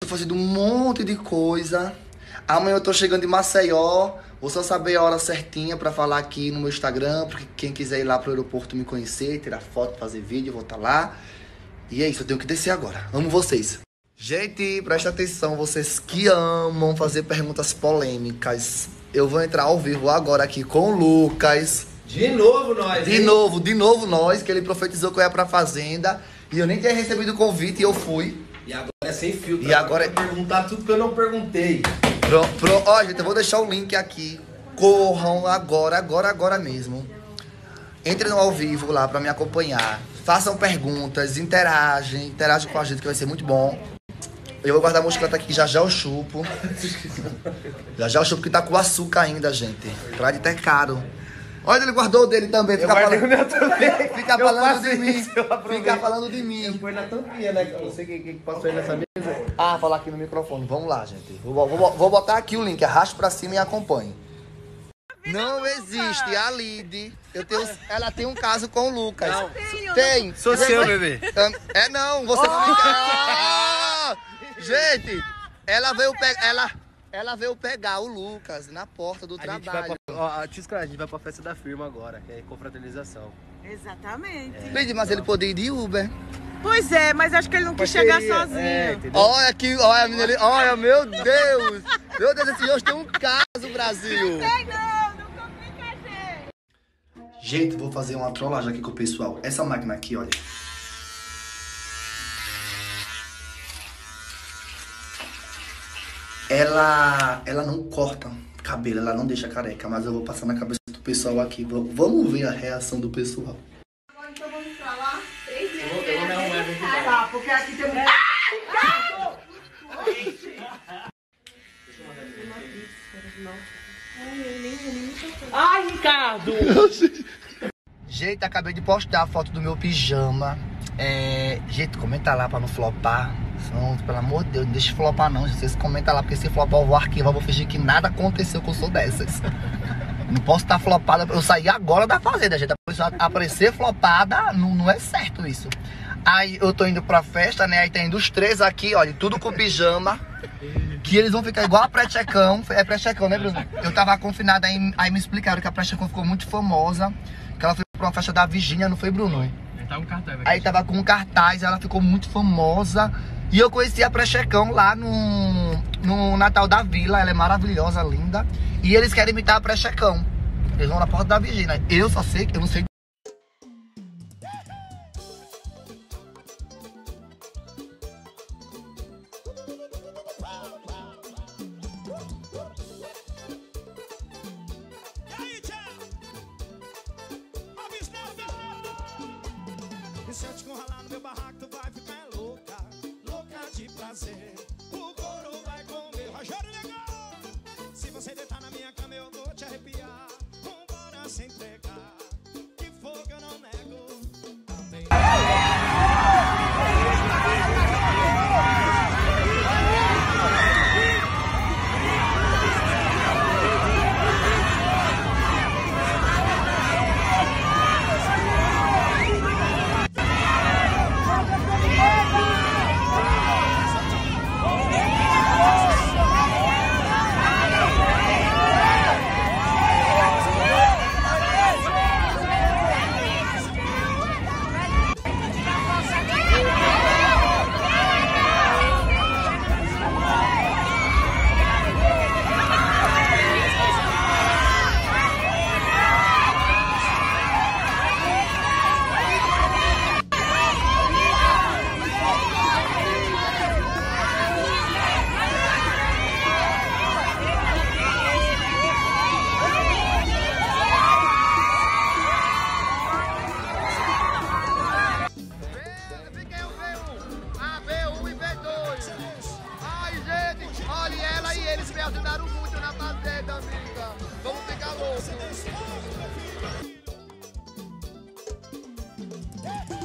fazendo um monte de coisa. Amanhã eu tô chegando em Maceió. Vou só saber a hora certinha pra falar aqui no meu Instagram. Porque quem quiser ir lá pro aeroporto me conhecer, tirar foto, fazer vídeo, eu vou estar lá. E é isso, eu tenho que descer agora. Amo vocês. Gente, presta atenção, vocês que amam fazer perguntas polêmicas. Eu vou entrar ao vivo agora aqui com o Lucas. De novo nós, De novo nós, que ele profetizou que eu ia pra fazenda. E eu nem tinha recebido o convite e eu fui. E agora é sem filtro. E agora é perguntar tudo que eu não perguntei. Ó, gente, eu vou deixar o link aqui. Corram agora mesmo. Entrem no ao vivo lá pra me acompanhar. Façam perguntas, interagem com a gente que vai ser muito bom. Eu vou guardar a moscata aqui, já eu chupo. Já eu chupo que tá com açúcar ainda, gente. Pra de ter caro. Olha, ele guardou o dele também. Fica falando de mim. Fica falando de mim. Eu põe na tampinha, né? Eu não sei quem passou aí nessa mesa. Ah, falar aqui no microfone. Vamos lá, gente. Vou botar aqui o link. Arraste pra cima e acompanhe. Não existe. A Lid, ela tem um caso com o Lucas. Não. Tem. Sou seu, bebê. Não. Você fica... Gente, ela veio pegar o Lucas na porta do trabalho. A gente vai pra festa da firma agora, que é confraternização. Exatamente. Lid, mas ele podia ir de Uber. Pois é, mas acho que ele não quis chegar sozinho. Olha aqui, olha a menina ali. Olha, meu Deus. Meu Deus, esse hoje tem um caso, Brasil. Não complica a gente. Gente, vou fazer uma trollagem aqui com o pessoal. Essa máquina aqui, olha. Ela não corta cabelo, ela não deixa careca, mas eu vou passar na cabeça do pessoal aqui. Vamos ver a reação do pessoal. Agora então vamos pra lá. 3 dias. Eu vou me arrumar aqui. Tá, porque aqui tem um... Ai, Ricardo! Gente, acabei de postar a foto do meu pijama. Gente, comenta lá pra não flopar. Não, pelo amor de Deus, não deixa flopar não. Vocês comentam lá, porque se flopar eu vou arquivar, vou fingir que nada aconteceu, que eu sou dessas. Não posso estar flopada. Eu saí agora da fazenda, gente. A pessoa aparecer flopada, não é certo isso. Aí eu tô indo pra festa, né? Aí tem indo os 3 aqui, olha, tudo com pijama. Que eles vão ficar igual a pré-checão. É pré-checão, né, Bruno? Eu tava confinada, aí me explicaram que a pré-checão ficou muito famosa. Que ela foi pra uma festa da Virgínia, não foi, Bruno? Aí tava com um cartaz, ela ficou muito famosa. E eu conheci a pré-checão lá no Natal da Vila. Ela é maravilhosa, linda. E eles querem imitar a pré-checão. Eles vão na porta da Virgínia. Eu só sei que eu não sei. E se eu te encurralar no meu barraco, tu vai ficar louca, louca de prazer. O couro vai comer, Rogério Negão. Se você deitar na minha cama, eu vou te arrepiar. Vambora se entregar, que fogo eu não nego. Também. Eles me ajudaram muito na fazenda, amiga. Vamos ficar loucos.